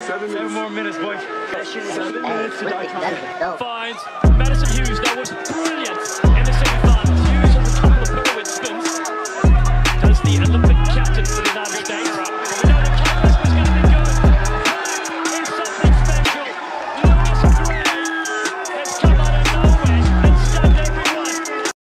7 more minutes, boys. 7 minutes to die. Go. Fines. Madison Hughes, that was